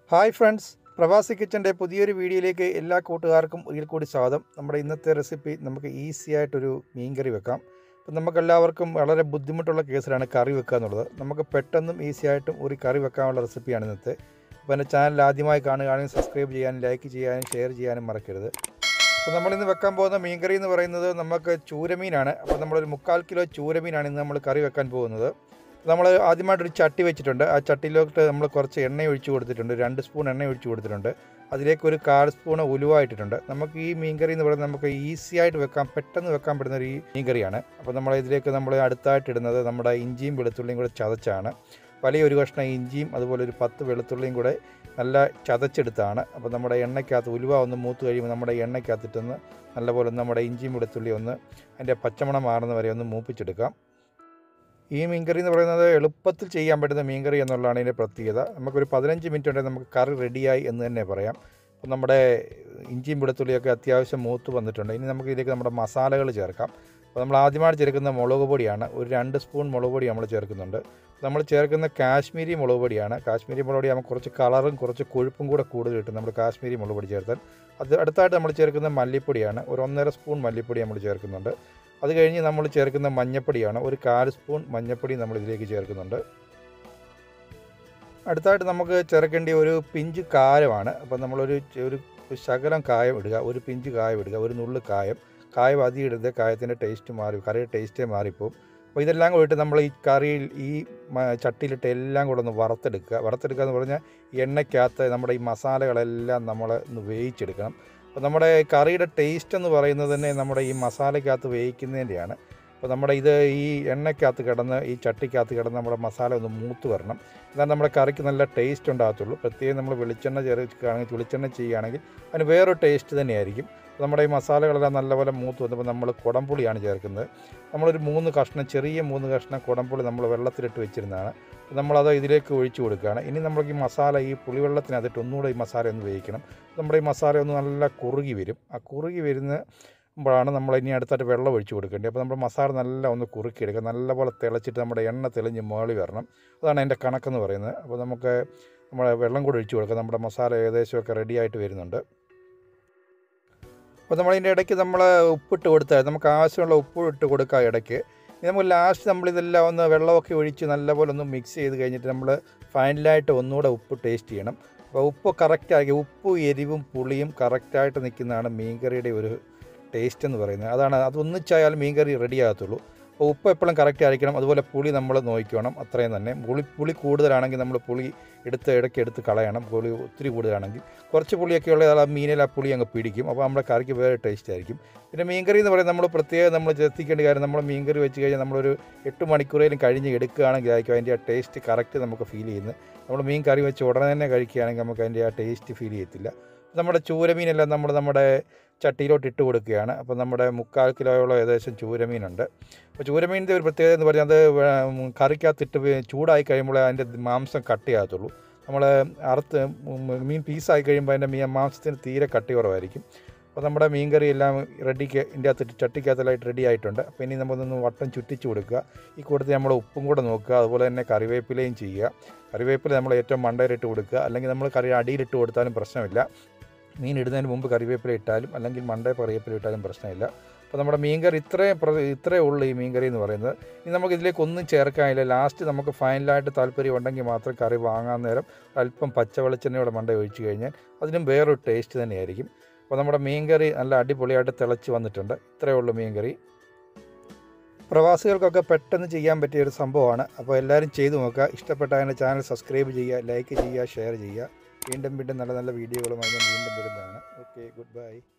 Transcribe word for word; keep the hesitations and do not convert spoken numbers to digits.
Hi friends, പ്രവാസി കിച്ചൻ്റെ പുതിയൊരു വീഡിയോയിലേക്ക് എല്ലാ കൂട്ടുകാർക്കും ഒരിക്കൽ കൂടി സ്വാഗതം. നമ്മുടെ ഇന്നത്തെ റെസിപ്പി നമുക്ക് ഈസി ആയിട്ടൊരു മീൻ കറി വെക്കാം. അപ്പം നമുക്കെല്ലാവർക്കും വളരെ ബുദ്ധിമുട്ടുള്ള കേസിലാണ് കറി വെക്കുക എന്നുള്ളത്. നമുക്ക് പെട്ടെന്നും ഈസി ആയിട്ടും ഒരു കറി വെക്കാനുള്ള റെസിപ്പിയാണ് ഇന്നത്തെ. അപ്പോൾ എൻ്റെ ചാനൽ ആദ്യമായി കാണുകയാണെങ്കിൽ സബ്സ്ക്രൈബ് ചെയ്യാനും ലൈക്ക് ചെയ്യാനും ഷെയർ ചെയ്യാനും മറക്കരുത്. അപ്പോൾ നമ്മളിന്ന് വെക്കാൻ പോകുന്ന മീൻ കറി എന്ന് പറയുന്നത് നമുക്ക് ചൂരമീനാണ്. അപ്പോൾ നമ്മളൊരു മുക്കാൽ കിലോ ചൂരമീനാണ് ഇന്ന് നമ്മൾ കറി വെക്കാൻ പോകുന്നത്. നമ്മൾ ആദ്യമായിട്ടൊരു ചട്ടി വെച്ചിട്ടുണ്ട്. ആ ചട്ടിയിലോട്ട് നമ്മൾ കുറച്ച് എണ്ണ ഒഴിച്ച് കൊടുത്തിട്ടുണ്ട്. രണ്ട് സ്പൂൺ എണ്ണ ഒഴിച്ച് കൊടുത്തിട്ടുണ്ട്. അതിലേക്ക് ഒരു കാൽ സ്പൂൺ ഉലുവ ഇട്ടിട്ടുണ്ട്. നമുക്ക് ഈ മീൻകറി എന്ന് പറയുന്നത് നമുക്ക് ഈസി ആയിട്ട് വെക്കാം, പെട്ടെന്ന് വെക്കാൻ പറ്റുന്ന ഒരു മീൻകറിയാണ്. അപ്പോൾ നമ്മൾ ഇതിലേക്ക് നമ്മൾ അടുത്തായിട്ട് ഇടുന്നത് നമ്മുടെ ഇഞ്ചിയും വെളുത്തുള്ളിയും കൂടെ ചതച്ചാണ്. വലിയൊരു കഷ്ണം ഇഞ്ചിയും അതുപോലെ ഒരു പത്ത് വെളുത്തുള്ളിയും കൂടെ നല്ല ചതച്ചെടുത്താണ്. അപ്പോൾ നമ്മുടെ എണ്ണയ്ക്കകത്ത് ഉലുവ ഒന്ന് മൂത്ത് കഴിയുമ്പോൾ നമ്മുടെ എണ്ണയ്ക്കകത്തിട്ടൊന്ന് നല്ലപോലെ നമ്മുടെ ഇഞ്ചിയും വെളുത്തുള്ളി ഒന്ന് അതിൻ്റെ പച്ചമണം മാറുന്ന വരെ ഒന്ന് മൂപ്പിച്ചെടുക്കാം. ഈ മീൻകറി എന്ന് പറയുന്നത് എളുപ്പത്തിൽ ചെയ്യാൻ പറ്റുന്ന മീൻകറി എന്നുള്ളതാണ് ഇതിൻ്റെ പ്രത്യേകത. നമുക്കൊരു പതിനഞ്ച് മിനിറ്റ് ഉണ്ടെങ്കിൽ നമുക്ക് കറി റെഡിയായി എന്ന് തന്നെ പറയാം. അപ്പോൾ നമ്മുടെ ഇഞ്ചിയും വെളുത്തുള്ളിയൊക്കെ അത്യാവശ്യം മൂത്ത് വന്നിട്ടുണ്ട്. ഇനി നമുക്ക് ഇതിലേക്ക് നമ്മുടെ മസാലകൾ ചേർക്കാം. അപ്പോൾ നമ്മൾ ആദ്യമായിട്ട് ചേർക്കുന്ന മുളക് പൊടിയാണ്. ഒരു രണ്ട് സ്പൂൺ മുളക് പൊടി നമ്മൾ ചേർക്കുന്നുണ്ട്. നമ്മൾ ചേർക്കുന്ന കാശ്മീരി മുളക് പൊടിയാണ്. കാശ്മീരി മുളക് പൊടി നമുക്ക് കുറച്ച് കളറും കുറച്ച് കൊഴുപ്പും കൂടെ കൂടുതൽ കിട്ടും നമ്മൾ കാശ്മീരി മുളക് പൊടി ചേർത്താൽ. അത് അടുത്തായിട്ട് നമ്മൾ ചേർക്കുന്ന മല്ലിപ്പൊടിയാണ്. ഒരു ഒന്നര സ്പൂൺ മല്ലിപ്പൊടി നമ്മൾ ചേർക്കുന്നുണ്ട്. അത് കഴിഞ്ഞ് നമ്മൾ ചേർക്കുന്ന മഞ്ഞപ്പൊടിയാണ്. ഒരു കാൽ സ്പൂൺ മഞ്ഞപ്പൊടി നമ്മൾ ഇതിലേക്ക് ചേർക്കുന്നുണ്ട്. അടുത്തായിട്ട് നമുക്ക് ചേർക്കേണ്ട ഒരു പിഞ്ച് കായമാണ്. അപ്പോൾ നമ്മളൊരു ഒരു ശകലം കായം ഇടുക, ഒരു പിഞ്ച് കായം ഇടുക, ഒരു നുള്ളു കായം. കായം അധികം ഇടരുത്, കായത്തിൻ്റെ ടേസ്റ്റ് മാറി, കറിയുടെ ടേസ്റ്റേ മാറിപ്പോവും. അപ്പോൾ ഇതെല്ലാം കൂടിയിട്ട് നമ്മൾ ഈ കറിയിൽ ഈ ചട്ടിയിലിട്ട് എല്ലാം കൂടെ ഒന്ന് വറുത്തെടുക്കുക. വറുത്തെടുക്കുക എന്ന് പറഞ്ഞാൽ എണ്ണയ്ക്കകത്ത് നമ്മുടെ ഈ മസാലകളെല്ലാം നമ്മൾ ഒന്ന് വേവിച്ചെടുക്കണം. അപ്പോൾ നമ്മുടെ കറിയുടെ ടേസ്റ്റ് എന്ന് പറയുന്നത് തന്നെ നമ്മുടെ ഈ മസാലയ്ക്കകത്ത് വേവിക്കുന്നതിൻ്റെയാണ്. അപ്പോൾ നമ്മുടെ ഇത് ഈ എണ്ണയ്ക്കകത്ത് കിടന്ന് ഈ ചട്ടിക്കകത്ത് കിടന്ന് നമ്മുടെ മസാല ഒന്ന് മൂത്ത് വരണം. എന്നാൽ നമ്മുടെ കറിക്ക് നല്ല ടേസ്റ്റ് ഉണ്ടാകത്തുള്ളൂ. പ്രത്യേകം നമ്മൾ വെളിച്ചെണ്ണ ചേർക്കുകയാണെങ്കിൽ വെളിച്ചെണ്ണ ചെയ്യുകയാണെങ്കിൽ അതിന് വേറൊരു ടേസ്റ്റ് തന്നെയായിരിക്കും. നമ്മുടെ ഈ മസാലകളെല്ലാം നല്ലപോലെ മൂത്ത് വന്നപ്പോൾ നമ്മൾ കുടംപുളിയാണ് ചേർക്കുന്നത്. നമ്മളൊരു മൂന്ന് കഷ്ണം ചെറിയ മൂന്ന് കഷ്ണം കുടംപുളി നമ്മൾ വെള്ളത്തിലിട്ട് വെച്ചിരുന്നതാണ്. നമ്മളത് ഇതിലേക്ക് ഒഴിച്ചു കൊടുക്കുകയാണ്. ഇനി നമ്മൾക്ക് ഈ മസാല ഈ പുളിവെള്ളത്തിനകത്തിട്ട് ഒന്നുകൂടെ ഈ മസാല ഒന്ന് വേവിക്കണം. നമ്മുടെ ഈ മസാല ഒന്ന് നല്ല കുറുകി വരും. ആ കുറുകി വരുമ്പോഴാണ് നമ്മൾ ഇനി അടുത്തായിട്ട് വെള്ളം ഒഴിച്ചു കൊടുക്കേണ്ടത്. അപ്പോൾ നമ്മുടെ മസാല നല്ല ഒന്ന് കുറുക്കിയെടുക്കുക. നല്ലപോലെ തിളച്ചിട്ട് നമ്മുടെ എണ്ണ തെളിഞ്ഞ് മുകളിൽ വരണം. അതാണ് അതിൻ്റെ കണക്കെന്ന് പറയുന്നത്. അപ്പോൾ നമുക്ക് നമ്മുടെ വെള്ളം കൂടെ ഒഴിച്ചു കൊടുക്കുക. നമ്മുടെ മസാല ഏകദേശമൊക്കെ റെഡിയായിട്ട് വരുന്നുണ്ട്. അപ്പോൾ നമ്മളതിൻ്റെ ഇടയ്ക്ക് നമ്മൾ ഉപ്പിട്ട് കൊടുത്താൽ നമുക്ക് ആവശ്യമുള്ള ഉപ്പ് ഇട്ട് കൊടുക്കുക ഇടയ്ക്ക്. ഇനി നമുക്ക് ലാസ്റ്റ് നമ്മളിതെല്ലാം ഒന്ന് വെള്ളമൊക്കെ ഒഴിച്ച് നല്ലപോലെ ഒന്ന് മിക്സ് ചെയ്ത് കഴിഞ്ഞിട്ട് നമ്മൾ ഫൈനലായിട്ട് ഒന്നുകൂടെ ഉപ്പ് ടേസ്റ്റ് ചെയ്യണം. അപ്പോൾ ഉപ്പ് കറക്റ്റാക്കി ഉപ്പും എരിവും പുളിയും കറക്റ്റായിട്ട് നിൽക്കുന്നതാണ് മീൻകറിയുടെ ഒരു ടേസ്റ്റ് എന്ന് പറയുന്നത്. അതാണ് അതൊന്നിച്ചായാൽ മീൻകറി റെഡി ആകത്തുള്ളൂ. അപ്പോൾ ഉപ്പ് എപ്പോഴും കറക്റ്റ് ആയിരിക്കണം. അതുപോലെ പുളി നമ്മൾ നോക്കിക്കണം. അത്രയും തന്നെ പുളി പുളി കൂടുതലാണെങ്കിൽ നമ്മൾ പുളി എടുത്ത് ഇടയ്ക്ക് എടുത്ത് കളയണം. പുളി ഒത്തിരി കൂടുതലാണെങ്കിൽ കുറച്ച് പുളിയൊക്കെ ഉള്ള ആ മീനിൽ ആ പുളി അങ്ങ് പിടിക്കും. അപ്പോൾ നമ്മുടെ കറിക്ക് വേറെ ടേസ്റ്റ് ആയിരിക്കും. പിന്നെ മീൻകറി എന്ന് പറയുന്നത് നമ്മൾ പ്രത്യേകം നമ്മൾ ശ്രദ്ധിക്കേണ്ട കാര്യം, നമ്മൾ മീൻകറി വെച്ച് കഴിഞ്ഞാൽ നമ്മളൊരു എട്ട് മണിക്കൂറേലും കഴിഞ്ഞ് എടുക്കുകയാണെങ്കിൽ ആയിരിക്കും അതിൻ്റെ ആ ടേസ്റ്റ് കറക്റ്റ് നമുക്ക് ഫീൽ ചെയ്യുന്നത്. നമ്മൾ മീൻ കറി വെച്ച് ഉടനെ തന്നെ കഴിക്കുകയാണെങ്കിൽ നമുക്ക് അതിൻ്റെ ആ ടേസ്റ്റ് ഫീൽ ചെയ്യത്തില്ല. നമ്മുടെ ചൂരമീനെല്ലാം നമ്മൾ നമ്മുടെ ചട്ടിയിലോട്ട് ഇട്ട് കൊടുക്കുകയാണ്. അപ്പോൾ നമ്മുടെ മുക്കാൽ കിലോയോളം ഏകദേശം ചൂരമീനുണ്ട്. അപ്പോൾ ചൂരമീനിൻ്റെ ഒരു പ്രത്യേകത എന്ന് പറഞ്ഞാൽ അത് കറിക്കകത്തിട്ട് ചൂടായി കഴിയുമ്പോൾ അതിൻ്റെ മാംസം കട്ടിയാകത്തുള്ളൂ. നമ്മൾ അറുത്ത് മീൻ പീസായി കഴിയുമ്പോൾ അതിൻ്റെ മീൻ മാംസത്തിന് തീരെ കട്ടി കുറവായിരിക്കും. അപ്പോൾ നമ്മുടെ മീൻ കറി എല്ലാം റെഡിക്ക് ഇതിൻ്റെ അകത്തിട്ട് ചട്ടിക്കകത്തിലായിട്ട് റെഡി ആയിട്ടുണ്ട്. അപ്പോൾ ഇനി നമ്മളൊന്ന് വട്ടം ചുറ്റിച്ച് കൊടുക്കുക. ഈ കൂട്ടത്തിൽ നമ്മൾ ഉപ്പും കൂടെ നോക്കുക. അതുപോലെ തന്നെ കറിവേപ്പിലയും ചെയ്യുക. കറിവേപ്പില നമ്മൾ ഏറ്റവും മണ്ടയിലിട്ട് കൊടുക്കുക. അല്ലെങ്കിൽ നമ്മൾ കറി അടിയിലിട്ട് കൊടുത്താലും പ്രശ്നമില്ല. മീൻ ഇടുന്നതിന് മുമ്പ് കറിവേപ്പില ഇട്ടാലും അല്ലെങ്കിൽ മണ്ടേ കറിവേപ്പില ഇട്ടാലും പ്രശ്നമില്ല. അപ്പോൾ നമ്മുടെ മീൻകറി ഇത്രയും ഇത്രയേ ഉള്ളൂ ഈ മീൻകറി എന്ന് പറയുന്നത്. ഇനി നമുക്ക് ഇതിലേക്ക് ഒന്നും ചേർക്കാനില്ല. ലാസ്റ്റ് നമുക്ക് ഫൈനലായിട്ട് താല്പര്യം ഉണ്ടെങ്കിൽ മാത്രം കറി വാങ്ങാൻ നേരം അല്പം പച്ച വെളിച്ചെണ്ണയോടെ മണ്ട ഒഴിച്ച് കഴിഞ്ഞാൽ അതിനും വേറൊരു ടേസ്റ്റ് തന്നെയായിരിക്കും. അപ്പോൾ നമ്മുടെ മീൻകറി നല്ല അടിപൊളിയായിട്ട് തിളച്ച് വന്നിട്ടുണ്ട്. ഇത്രയേ ഉള്ളൂ മീൻകറി. പ്രവാസികൾക്കൊക്കെ പെട്ടെന്ന് ചെയ്യാൻ പറ്റിയ ഒരു സംഭവമാണ്. അപ്പോൾ എല്ലാവരും ചെയ്തു നോക്കുക. ഇഷ്ടപ്പെട്ട എൻ്റെ ചാനൽ സബ്സ്ക്രൈബ് ചെയ്യുക, ലൈക്ക് ചെയ്യുക, ഷെയർ ചെയ്യുക. വീണ്ടും വീണ്ടും നല്ല നല്ല വീഡിയോകളുമായി ഞാൻ വീണ്ടും വരുന്നതാണ്. Okay, good by.